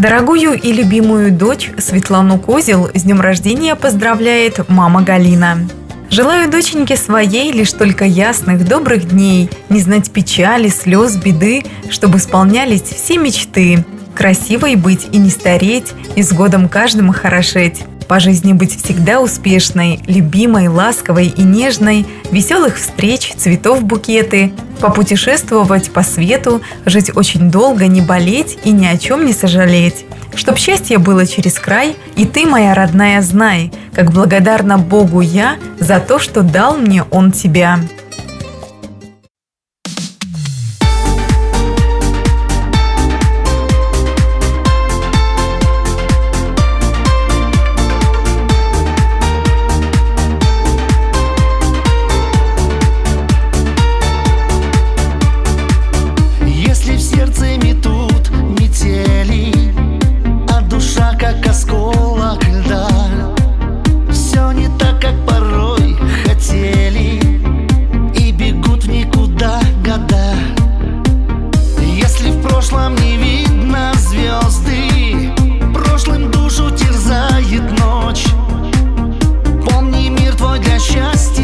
Дорогую и любимую дочь Светлану Козел с днем рождения поздравляет мама Галина. Желаю доченьке своей лишь только ясных, добрых дней, не знать печали, слез, беды, чтобы исполнялись все мечты. Красивой быть и не стареть, и с годом каждому хорошеть. По жизни быть всегда успешной, любимой, ласковой и нежной, веселых встреч, цветов букеты, попутешествовать по свету, жить очень долго, не болеть и ни о чем не сожалеть. Чтоб счастье было через край, и ты, моя родная, знай, как благодарна Богу я за то, что дал мне Он тебя. Счастье